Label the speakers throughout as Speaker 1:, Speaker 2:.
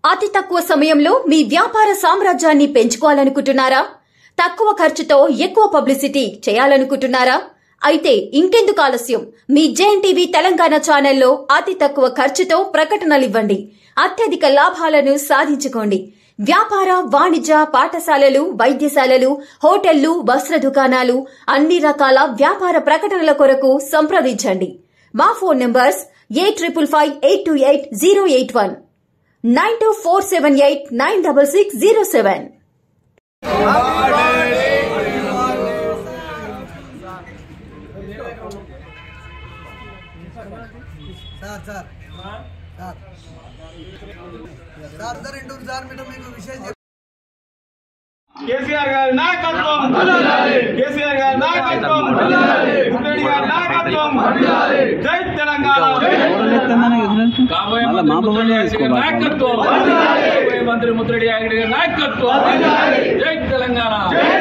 Speaker 1: అతి తక్కువ సమయంలో మీ వ్యాపార సామ్రాజ్యాన్ని పెంచుకోవాలనుకుంటున్నారా? తక్కువ ఖర్చుతో ఎక్కువ పబ్లిసిటీ చేయాలనుకుంటున్నారా? అయితే ఇంకెందుకు ఆలస్యం? మీ జేఎన్టీవీ తెలంగాణ ఛానల్లో అతి తక్కువ ఖర్చుతో ప్రకటనలివ్వండి. అత్యధిక లాభాలను సాధించుకోండి. వ్యాపార, వాణిజ్య, పాఠశాలలు, వైద్యశాలలు, హోటళ్లు, వస్త్ర దుకాణాలు, అన్ని రకాల వ్యాపార ప్రకటనల కొరకు సంప్రదించండి. మా ఫోన్ నంబర్స్ 8558288081 9247896607.
Speaker 2: కేసీఆర్ గారి నాయకత్వం, కేసీఆర్ గారి నాయకత్వం, ముద్రెడ్డి గారి నాయకత్వం, జై తెలంగాణ, కాబోయే మంత్రి ముద్రెడ్డి గారి నాయకత్వం, జై తెలంగాణ.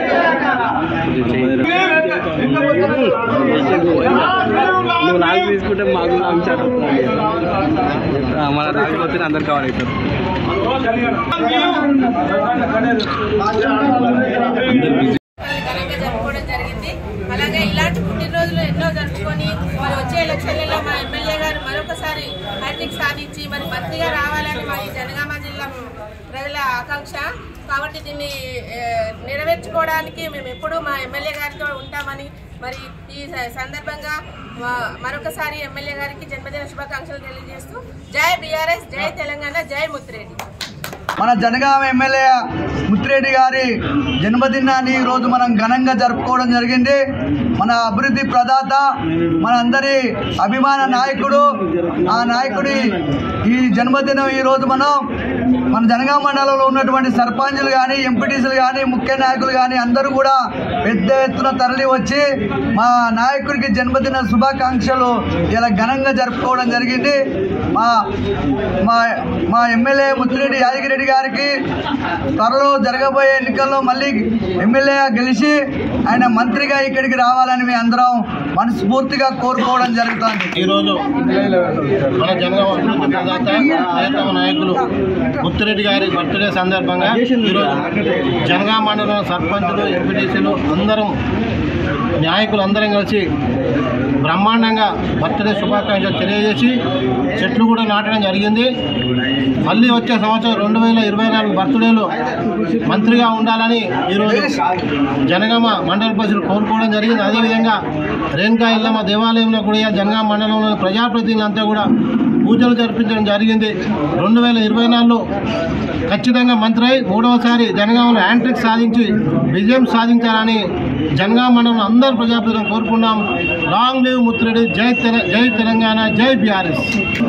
Speaker 3: నాకు తీసుకుంటే మాకు మన రాకపోతే అందరు కావాలి.
Speaker 4: జరుపుకోవడం జరిగింది. అలాగే ఇలాంటి పుట్టినరోజులు ఎన్నో జరుపుకొని మరి వచ్చే ఎలక్షన్లలో మా ఎమ్మెల్యే గారు మరొకసారి హ్యాట్రిక్ సాధించి మరి మంత్రిగా రావాలని మా ఈ జనగామ జిల్లా ప్రజల ఆకాంక్ష. కాబట్టి దీన్ని నెరవేర్చుకోవడానికి మేము ఎప్పుడూ మా ఎమ్మెల్యే గారితో ఉంటామని మరి ఈ సందర్భంగా మరొకసారి ఎమ్మెల్యే గారికి జన్మదిన శుభాకాంక్షలు తెలియజేస్తూ జై బీఆర్ఎస్, జై తెలంగాణ, జై ముత్తిరెడ్డి.
Speaker 5: మన జనగామ ఎమ్మెల్యే ముత్తిరెడ్డి గారి జన్మదినాన్ని ఈరోజు మనం ఘనంగా జరుపుకోవడం జరిగింది. మన అభివృద్ధి ప్రదాత, మన అందరి అభిమాన నాయకుడు, ఆ నాయకుడి ఈ జన్మదినం ఈరోజు మన జనగామ మండలంలో ఉన్నటువంటి సర్పంచులు కానీ, ఎంపీటీసీలు కానీ, ముఖ్య నాయకులు కానీ అందరూ కూడా పెద్ద ఎత్తున తరలి వచ్చి మా నాయకుడికి జన్మదిన శుభాకాంక్షలు ఇలా ఘనంగా జరుపుకోవడం జరిగింది. మా ఎమ్మెల్యే ముత్తిరెడ్డి యాదగిరెడ్డి గారికి త్వరలో జరగబోయే ఎన్నికల్లో మళ్ళీ ఎమ్మెల్యేగా గెలిచి ఆయన మంత్రిగా ఇక్కడికి రావాలని మీ అందరం మనస్ఫూర్తిగా కోరుకోవడం జరుగుతుంది.
Speaker 6: ఈరోజు మన జనగామ అభివృద్ధి ప్రదాత నాయకులు ముత్తిరెడ్డి గారి బర్త్డే సందర్భంగా ఈరోజు జనగామ మండలం సర్పంచులు, ఎంపీటీసీలు అందరం నాయకులు అందరం కలిసి బ్రహ్మాండంగా బర్త్డే శుభాకాంక్షలు తెలియజేసి చెట్లు కూడా నాటడం జరిగింది. మళ్ళీ వచ్చే సంవత్సరం 2024 బర్త్డేలో మంత్రిగా ఉండాలని ఈరోజు జనగామ మండల ప్రజలు కోరుకోవడం జరిగింది. అదేవిధంగా రేణుకా ఎల్లమ్మ దేవాలయంలో కూడా జనగామ మండలంలోని ప్రజాప్రతినిధులంతా కూడా పూజలు జరిపించడం జరిగింది. 2024లో ఖచ్చితంగా మంత్రి అయి మూడవసారి జనగామలో హ్యాట్రిక్ సాధించి విజయం సాధించాలని జనగామ మండలం అందరూ ప్రజాప్రతినిధులను కోరుకున్నాం. లాంగ్ లివ్ ముత్తిరెడ్డి, జై తెలంగాణ, జై BRS.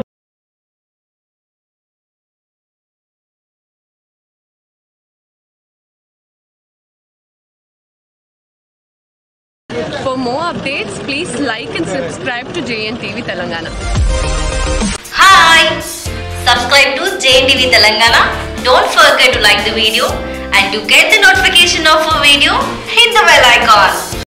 Speaker 7: For more updates, please like and subscribe to JNTV Telangana.
Speaker 8: Hi! Subscribe to JNTV Telangana. Don't forget to like the video and to get the notification of a video, hit the bell icon.